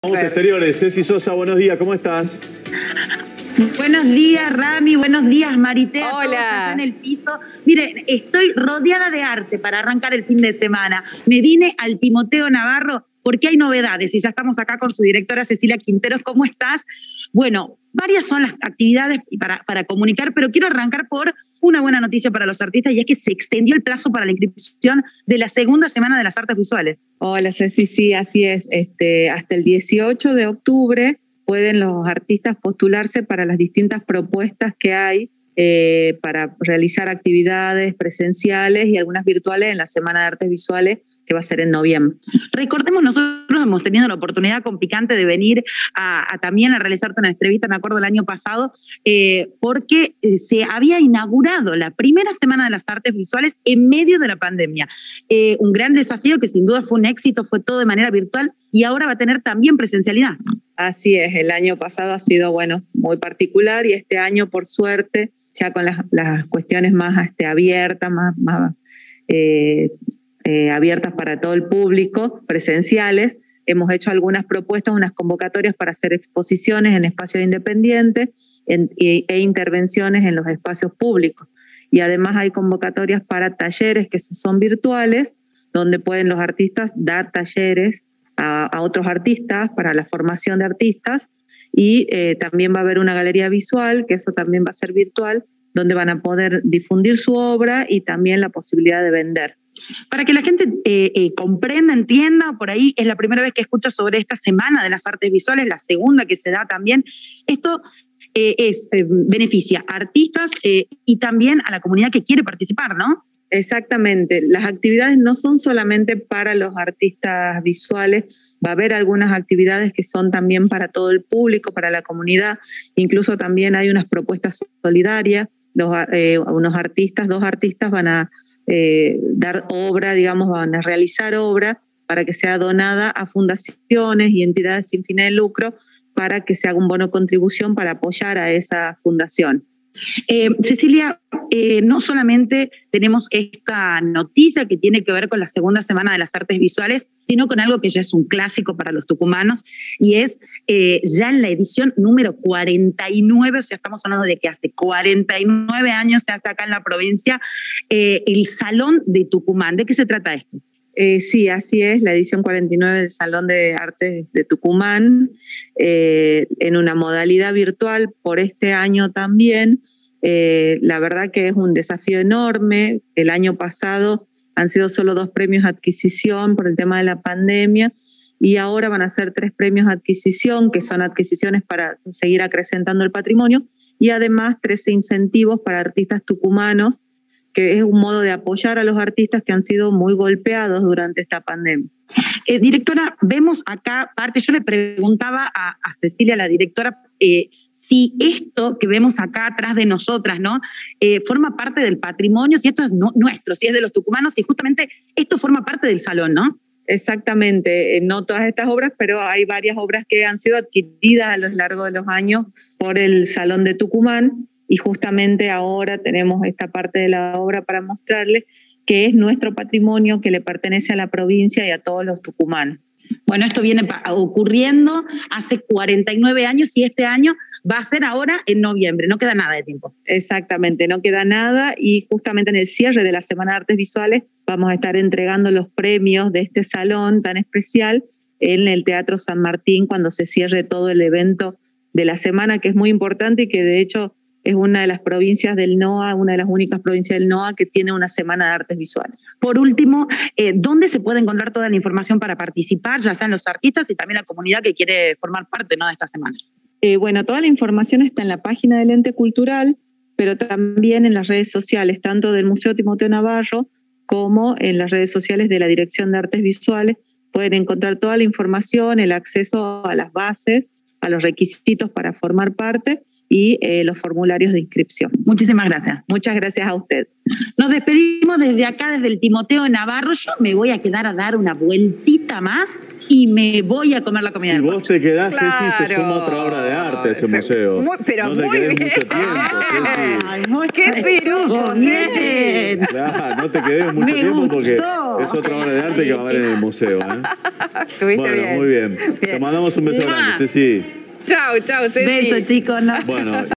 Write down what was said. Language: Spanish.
Vamos a exteriores. Ceci Sosa, buenos días, ¿cómo estás? Buenos días, Rami. Buenos días, Maritea. Hola. Todos allá en el piso. Mire, estoy rodeada de arte para arrancar el fin de semana. Me vine al Timoteo Navarro porque hay novedades y ya estamos acá con su directora Cecilia Quinteros. ¿Cómo estás? Bueno, varias son las actividades para comunicar, pero quiero arrancar por una buena noticia para los artistas y es que se extendió el plazo para la inscripción de la segunda semana de las artes visuales. Hola, Ceci, sí, así es. Hasta el 18 de octubre pueden los artistas postularse para las distintas propuestas que hay para realizar actividades presenciales y algunas virtuales en la Semana de Artes Visuales, que va a ser en noviembre. Recordemos, nosotros hemos tenido la oportunidad con Picante de venir también a realizarte una entrevista, me acuerdo, el año pasado, porque se había inaugurado la primera Semana de las Artes Visuales en medio de la pandemia. Un gran desafío que sin duda fue un éxito, fue todo de manera virtual y ahora va a tener también presencialidad. Así es, el año pasado ha sido, muy particular y este año, por suerte, ya con las cuestiones más abiertas, abiertas para todo el público, presenciales. Hemos hecho algunas propuestas, unas convocatorias para hacer exposiciones en espacios independientes e intervenciones en los espacios públicos. Y además hay convocatorias para talleres que son virtuales, donde pueden los artistas dar talleres a otros artistas para la formación de artistas. Y también va a haber una galería visual, que eso también va a ser virtual, donde van a poder difundir su obra y también la posibilidad de vender. Para que la gente comprenda, entienda, por ahí es la primera vez que escucha sobre esta Semana de las Artes Visuales, la segunda que se da también. Esto beneficia a artistas y también a la comunidad que quiere participar, ¿no? Exactamente. Las actividades no son solamente para los artistas visuales, va a haber algunas actividades que son también para todo el público, para la comunidad. Incluso también hay unas propuestas solidarias. Dos artistas van a dar obra, van a realizar obra para que sea donada a fundaciones y entidades sin fines de lucro para que se haga un bono contribución para apoyar a esa fundación. Cecilia, no solamente tenemos esta noticia que tiene que ver con la segunda Semana de las Artes Visuales, sino con algo que ya es un clásico para los tucumanos y es ya en la edición número 49, o sea, estamos hablando de que hace 49 años se hace acá en la provincia, el Salón de Tucumán. ¿De qué se trata esto? Sí, así es, la edición 49 del Salón de Artes de Tucumán, en una modalidad virtual por este año también. La verdad que es un desafío enorme. El año pasado han sido solo 2 premios de adquisición por el tema de la pandemia y ahora van a ser 3 premios de adquisición, que son adquisiciones para seguir acrecentando el patrimonio, y además 13 incentivos para artistas tucumanos, que es un modo de apoyar a los artistas que han sido muy golpeados durante esta pandemia. Directora, vemos acá parte, yo le preguntaba a Cecilia, la directora, si esto que vemos acá atrás de nosotras, ¿no? Forma parte del patrimonio, si esto es nuestro, si es de los tucumanos, y justamente esto forma parte del salón, ¿no? Exactamente, no todas estas obras, pero hay varias obras que han sido adquiridas a lo largo de los años por el Salón de Tucumán, y justamente ahora tenemos esta parte de la obra para mostrarles que es nuestro patrimonio, que le pertenece a la provincia y a todos los tucumanos. Bueno, esto viene ocurriendo hace 49 años y este año va a ser ahora en noviembre, no queda nada de tiempo. Exactamente, no queda nada, y justamente en el cierre de la Semana de Artes Visuales vamos a estar entregando los premios de este salón tan especial en el Teatro San Martín cuando se cierre todo el evento de la semana, que es muy importante y que de hecho es una de las provincias del NOA, una de las únicas provincias del NOA que tiene una Semana de Artes Visuales. Por último, ¿dónde se puede encontrar toda la información para participar, ya sean los artistas y también la comunidad que quiere formar parte, ¿no?, de esta semana? Toda la información está en la página del ente cultural, pero también en las redes sociales, tanto del Museo Timoteo Navarro como en las redes sociales de la Dirección de Artes Visuales. Pueden encontrar toda la información, el acceso a las bases, a los requisitos para formar parte y los formularios de inscripción. Muchísimas gracias. Muchas gracias a usted. Nos despedimos desde acá, desde el Timoteo Navarro. Yo me voy a quedar a dar una vueltita más y me voy a comer la comida. Si vos te quedás, claro, Ceci, se suma otra obra de arte ese museo. Pero no muy te quedes bien. mucho tiempo, Ceci. ¡Qué piropo, Ceci! Claro, no te quedes mucho tiempo porque Es otra obra de arte que va a haber en el museo. Estuviste bien. Muy bien. Te mandamos un beso grande, Ceci. Chau, Ceci. Beso, chicos. Bueno.